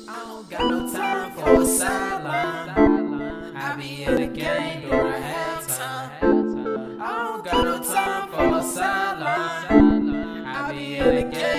I don't got no time for a sideline. I be in the game during halftime. I don't got no time for a sideline. I be in the game.